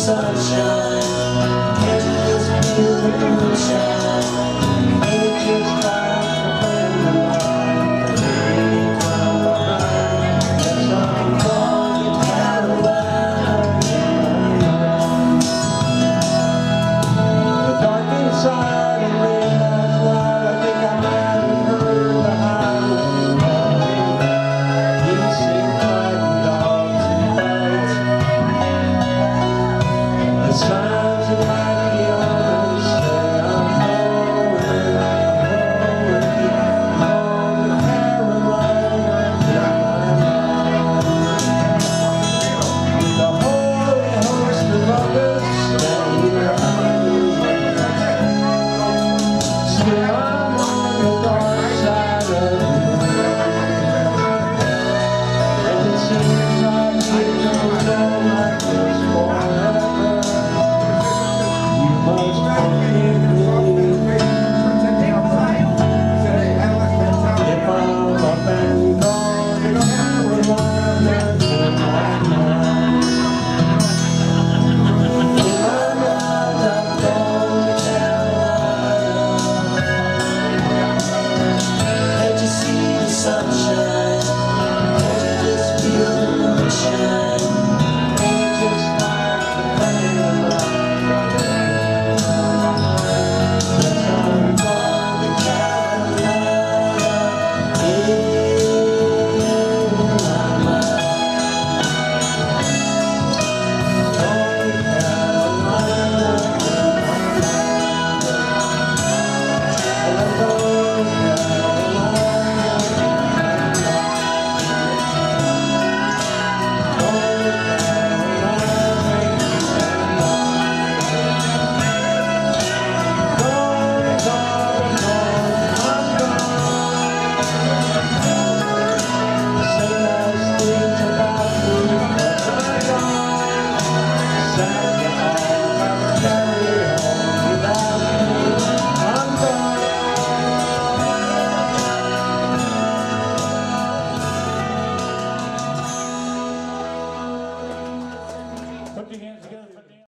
sunshine, can you just feel the moonshine? Ain't it just like a friend of mine, leaning from behind? That's how I'm calling Carolina. The dark inside and red last night, I think I might have heard the highway calling. He sings fighting dogs and fights. There's times it might be hard to say I'm going to Carolina. With the holy host of others stand here still I'm on the dark side of the moon, and it seems like it goes on like this forever. You must forgive me if I'm up and gone in Carolina tonight. In my mind I've gone to Carolina. Can't you see the sunshine? Can't you just feel the moonshine? Ain't it just like a friend of mine? That's how I'm going to Carolina. In my mind, going to Carolina. And I'm going to put your hands together.